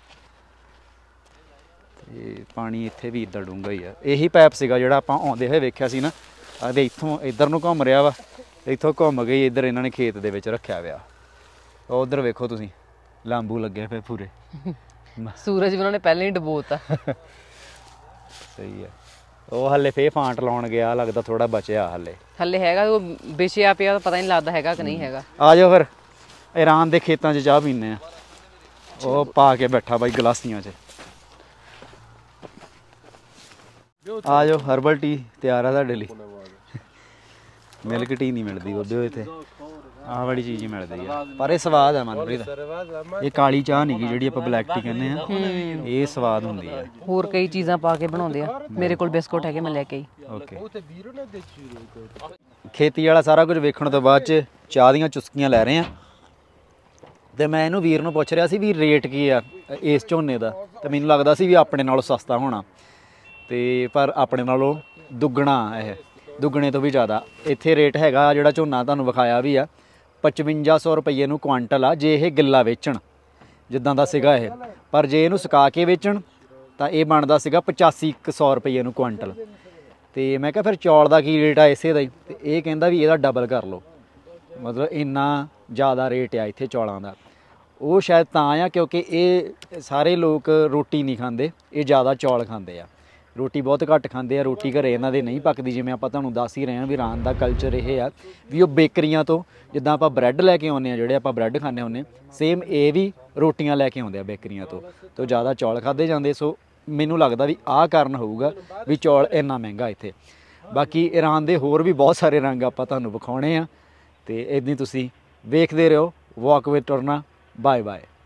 Speaker 1: ਤੇ ਪਾਣੀ ਇੱਥੇ ਵੀ ਇੱਦਾਂ ਡੂੰਘਾ ਹੀ ਆ। ਇਹੀ ਪੈਪ ਸੀਗਾ ਜਿਹੜਾ ਆਪਾਂ ਆਉਂਦੇ ਹੋਏ ਵੇਖਿਆ ਸੀ ਨਾ, ਆਦੇ ਇੱਥੋਂ ਇੱਧਰ ਨੂੰ ਘੁੰਮ ਰਿਹਾ ਵਾ, ਇੱਥੋਂ ਘੁੰਮ ਗਈ ਇੱਧਰ ਇਹਨਾਂ ਨੇ ਖੇਤ ਦੇ ਵਿੱਚ ਰੱਖਿਆ ਪਿਆ। ਉਧਰ ਵੇਖੋ ਤੁਸੀਂ ਲਾਂਬੂ ਲੱਗੇ ਪਏ ਪੂਰੇ।
Speaker 2: ਸੂਰਜ ਵੀ ਉਹਨਾਂ ਨੇ ਪਹਿਲਾਂ ਹੀ ਡਬੋਤਾ।
Speaker 1: ਸਹੀ ਹੈ। ਉਹ ਹੱਲੇ ਫੇਰ ਫਾਂਟ ਲਾਉਣ ਗਿਆ, ਲੱਗਦਾ ਥੋੜਾ ਬਚਿਆ ਹੱਲੇ
Speaker 2: ਹੈਗਾ, ਉਹ ਵਿਛਿਆ ਪਿਆ, ਪਤਾ ਨਹੀਂ ਲੱਗਦਾ ਹੈਗਾ ਕਿ ਨਹੀਂ ਹੈਗਾ।
Speaker 1: ਆ ਜਾਓ ਫਿਰ ਈਰਾਨ ਦੇ ਖੇਤਾਂ 'ਚ ਚਾਹ ਪੀਂਦੇ ਆ। ਉਹ ਪਾ ਕੇ ਬੈਠਾ ਬਾਈ ਗਲਾਸੀਆਂ 'ਚ। ਆ ਜਾਓ, ਹਰਬਲ ਟੀ ਤਿਆਰ ਆ ਤੁਹਾਡੇ ਲਈ। ਮਿਲਕ ਟੀ ਨਹੀਂ ਮਿਲਦੀ ਉਹਦੇ ਇੱਥੇ, ਆਹ ਵਾਲੀ ਚੀਜ਼ ਹੀ ਮਿਲਦੀ ਆ, ਪਰ ਇਹ ਸਵਾਦ ਆ ਮਨਪ੍ਰੀਤ। ਇਹ ਕਾਲੀ ਚਾਹ ਨਹੀਂ ਗੀ ਜਿਹੜੀ ਆਪਾਂ ਬਲੈਕ ਟੀ ਕਹਿੰਦੇ ਆ, ਇਹ ਸਵਾਦ ਹੁੰਦੀ ਆ।
Speaker 2: ਹੋਰ ਕਈ ਚੀਜ਼ਾਂ ਪਾ ਕੇ ਬਣਾਉਂਦੇ ਆ। ਮੇਰੇ ਕੋਲ ਬਿਸਕੁਟ ਹੈਗੇ, ਮੈਂ ਲੈ ਕੇ ਆਈ।
Speaker 1: ਓਕੇ। ਖੇਤੀ ਵਾਲਾ ਸਾਰਾ ਕੁਝ ਵੇਖਣ ਤੋਂ ਬਾਅਦ 'ਚ ਚਾਹ ਦੀਆਂ ਚੁਸਕੀਆਂ ਲੈ ਰਹੇ ਆ। ਤੇ ਮੈਂ ਇਹਨੂੰ ਵੀਰ ਨੂੰ ਪੁੱਛ ਰਿਹਾ ਸੀ ਵੀ ਰੇਟ ਕੀ ਆ ਇਸ ਝੋਨੇ ਦਾ, ਤੇ ਮੈਨੂੰ ਲੱਗਦਾ ਸੀ ਵੀ ਆਪਣੇ ਨਾਲੋਂ ਸਸਤਾ ਹੋਣਾ, ਤੇ ਪਰ ਆਪਣੇ ਨਾਲੋਂ ਦੁੱਗਣਾ, ਇਹ ਦੁੱਗਣੇ ਤੋਂ ਵੀ ਜ਼ਿਆਦਾ ਇੱਥੇ ਰੇਟ ਹੈਗਾ। ਜਿਹੜਾ ਝੋਨਾ ਤੁਹਾਨੂੰ ਵਿਖਾਇਆ ਵੀ ਆ 5500 ਰੁਪਏ ਨੂੰ ਕੁਆਂਟਲ ਆ, ਜੇ ਇਹ ਗਿੱਲਾ ਵੇਚਣ ਜਿੱਦਾਂ ਦਾ ਸੀਗਾ ਇਹ। ਪਰ ਜੇ ਇਹਨੂੰ ਸੁਕਾ ਕੇ ਵੇਚਣ ਤਾਂ ਇਹ ਬਣਦਾ ਸੀਗਾ 8500 ਰੁਪਏ ਨੂੰ ਕੁਆਂਟਲ। ਤੇ ਮੈਂ ਕਿਹਾ ਫਿਰ ਚੌਲ ਦਾ ਕੀ ਰੇਟ ਆ ਇਸੇ ਦਾ ਹੀ, ਤੇ ਇਹ ਕਹਿੰਦਾ ਵੀ ਇਹਦਾ ਡਬਲ ਕਰ ਲਓ, ਮਤਲਬ ਇੰਨਾ ਜ਼ਿਆਦਾ ਰੇਟ ਆ ਇੱਥੇ ਚੌਲਾਂ ਦਾ। ਉਹ ਸ਼ਾਇਦ ਤਾਂ ਆ ਕਿਉਂਕਿ ਇਹ ਸਾਰੇ ਲੋਕ ਰੋਟੀ ਨਹੀਂ ਖਾਂਦੇ, ਇਹ ਜ਼ਿਆਦਾ ਚੌਲ ਖਾਂਦੇ ਆ, ਰੋਟੀ ਬਹੁਤ ਘੱਟ ਖਾਂਦੇ ਆ। ਰੋਟੀ ਘਰੇ ਇਹਨਾਂ ਦੇ ਨਹੀਂ ਪੱਕਦੀ, ਜਿਵੇਂ ਆਪਾਂ ਤੁਹਾਨੂੰ ਦੱਸ ਹੀ ਰਹੇ ਹਾਂ ਵੀ ਇਰਾਨ ਦਾ ਕਲਚਰ ਇਹ ਆ ਵੀ ਉਹ ਬੇਕਰੀਆਂ ਤੋਂ ਜਿੱਦਾਂ ਆਪਾਂ ਬ੍ਰੈਡ ਲੈ ਕੇ ਆਉਂਦੇ ਆ, ਜਿਹੜੇ ਆਪਾਂ ਬ੍ਰੈਡ ਖਾਂਦੇ ਹੁੰਦੇ, ਸੇਮ ਇਹ ਵੀ ਰੋਟੀਆਂ ਲੈ ਕੇ ਆਉਂਦੇ ਆ ਬੇਕਰੀਆਂ ਤੋਂ ਜ਼ਿਆਦਾ ਚੌਲ ਖਾਧੇ ਜਾਂਦੇ। ਸੋ ਮੈਨੂੰ ਲੱਗਦਾ ਵੀ ਆਹ ਕਾਰਨ ਹੋਊਗਾ ਵੀ ਚੌਲ ਇੰਨਾ ਮਹਿੰਗਾ ਇੱਥੇ। ਬਾਕੀ ਇਰਾਨ ਦੇ ਹੋਰ ਵੀ ਬਹੁਤ ਸਾਰੇ ਰੰਗ ਆਪਾਂ ਤੁਹਾਨੂੰ ਵਿਖਾਉਣੇ ਆ, ਤੇ ਇੱਦਾਂ ਤੁਸੀਂ ਵੇਖਦੇ ਰਹੋ ਵਾਕ ਵਿਦ ਟੁਰਨਾ। Bye bye.